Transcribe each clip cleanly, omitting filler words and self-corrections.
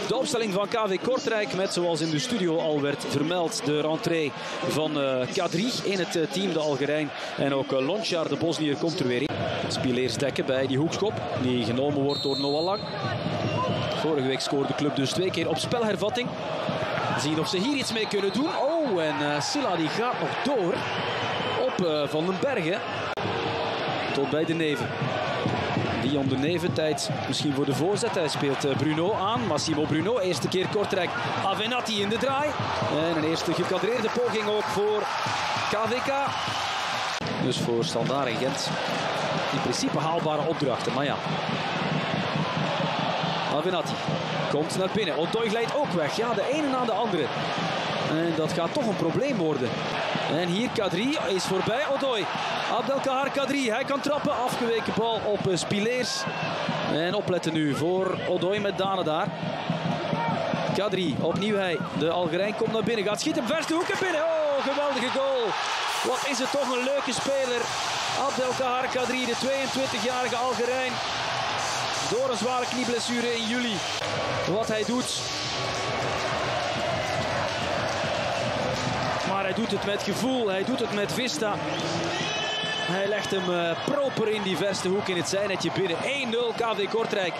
De opstelling van KV Kortrijk met, zoals in de studio al werd vermeld, de rentree van Kadri in het team, de Algerijn. En ook Lonchar, de Bosnier, komt er weer in. Spileers dekken bij die hoekschop die genomen wordt door Noah Lang. Vorige week scoorde de club dus 2 keer op spelhervatting. Zien of ze hier iets mee kunnen doen. Oh, en Silla die gaat nog door op Van den Bergen. Tot bij de Neven. Dion de Neven, tijd misschien voor de voorzet. Hij speelt Bruno aan. Massimo Bruno, eerste keer Kortrijk. Avenatti in de draai. En een eerste gekadreerde poging ook voor KVK. Dus voor Standaard en Gent in principe haalbare opdrachten. Maar ja. Avenatti komt naar binnen. Odoi glijdt ook weg. Ja, de ene na de andere. En dat gaat toch een probleem worden. En hier Kadri is voorbij Odoi. Abdelkahar Kadri, hij kan trappen. Afgeweken bal op Spileers. En opletten nu voor Odoi met Dane daar. Kadri, opnieuw hij. De Algerijn komt naar binnen, gaat schieten. Verste hoek en binnen. Oh, geweldige goal. Wat is het toch een leuke speler. Abdelkahar Kadri, de 22-jarige Algerijn. Door een zware knieblessure in juli. Wat hij doet. Maar hij doet het met gevoel, hij doet het met vista. Hij legt hem proper in die verste hoek in het zijnetje binnen. 1-0 KV Kortrijk.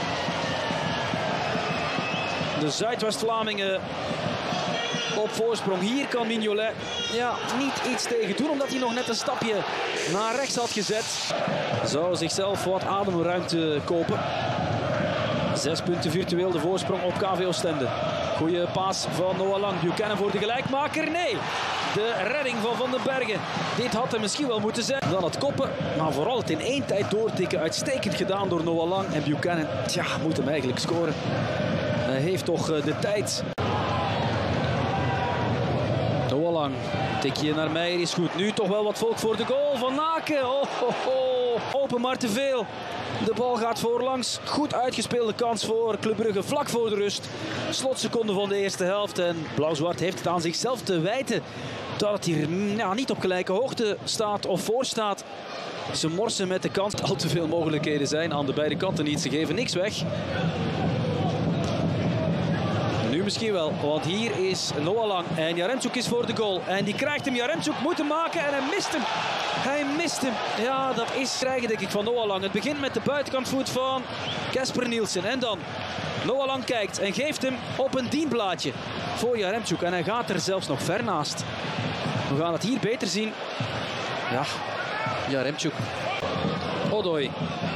De Zuidwest-Vlamingen op voorsprong. Hier kan Mignolet niet iets tegen doen, omdat hij nog net een stapje naar rechts had gezet. Zou zichzelf wat ademruimte kopen. 6 punten virtueel de voorsprong op KV Oostende. Goeie paas van Noah Lang. Buchanan voor de gelijkmaker. Nee, de redding van Van den Bergen. Dit had er misschien wel moeten zijn. Dan het koppen, maar vooral het in één tijd doortikken. Uitstekend gedaan door Noah Lang. En Buchanan, moet hem eigenlijk scoren. Hij heeft toch de tijd. Noah Lang, tikje naar Meijer is goed. Nu toch wel wat volk voor de goal van Naken. Open maar te veel. De bal gaat voorlangs. Goed uitgespeelde kans voor Club Brugge vlak voor de rust. Slotseconde van de eerste helft. En Blauw-Zwart heeft het aan zichzelf te wijten dat het hier niet op gelijke hoogte staat of voor staat. Ze morsen met de kans. Al te veel mogelijkheden zijn aan de beide kanten niet. Ze geven niks weg. Nu misschien wel, want hier is Noah Lang en Yaremchuk is voor de goal. En die krijgt hem, Yaremchuk moet hem maken en hij mist hem. Hij mist hem. Ja, dat is krijgen denk ik van Noah Lang. Het begint met de buitenkantvoet van Casper Nielsen. En dan Noah Lang kijkt en geeft hem op een dienblaadje voor Yaremchuk. En hij gaat er zelfs nog ver naast. We gaan het hier beter zien. Ja, Yaremchuk. Odoi.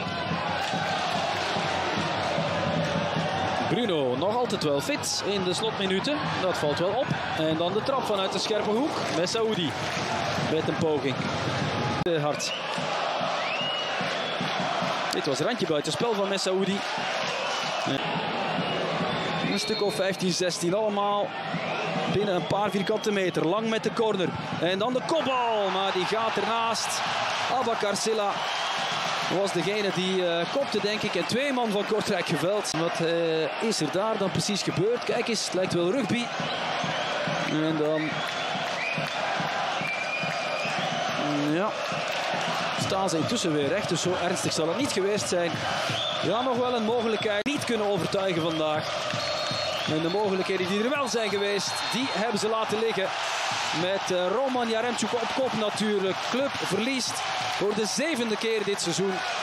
Bruno nog altijd wel fit in de slotminuten. Dat valt wel op. En dan de trap vanuit de scherpe hoek. Messaoudi met een poging. Hard. Dit was randje buitenspel van Messaoudi. Een stuk of 15, 16 allemaal. Binnen een paar vierkante meter. Lang met de corner. En dan de kopbal. Maar die gaat ernaast. Abakar Silla was degene die kopte, denk ik. En 2 man van Kortrijk geveld. Wat is er daar dan precies gebeurd? Kijk eens, het lijkt wel rugby. En dan staan ze intussen weer recht. Dus zo ernstig zal het niet geweest zijn. Ja, nog wel een mogelijkheid. Niet kunnen overtuigen vandaag. En de mogelijkheden die er wel zijn geweest, die hebben ze laten liggen. Met Roman Yaremchuk op kop natuurlijk. Club verliest voor de 7e keer dit seizoen.